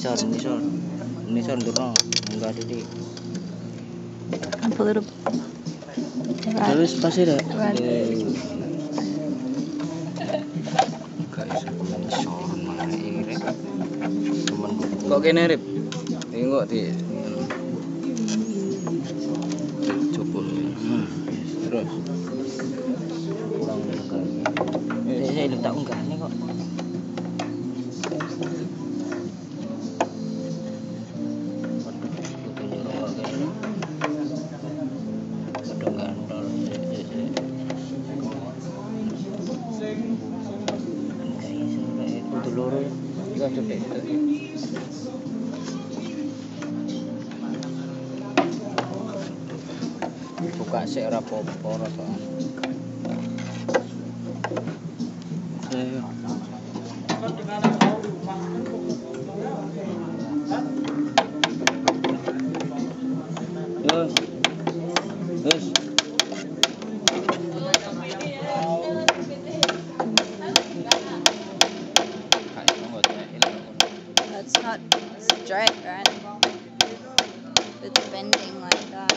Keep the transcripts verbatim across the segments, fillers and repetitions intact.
Nisor, nisor, nisor dulu, enggak ada di. Up a little. Right. Terus pasti dah. Right. Guys, nisor mana ini? Cuman kok gini Rip? Tengok di. Cukup. Hmm. Terus. Kurang lagi. Eh, saya belum tak unggah ni kok. Buka sik ora apa-apa rasa. Yes. Yes. That's not straight, right? It's bending like that.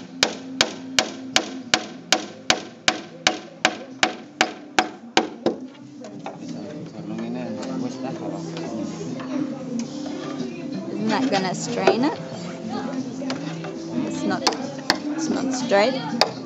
Isn't that gonna strain it? It's not. It's not straight.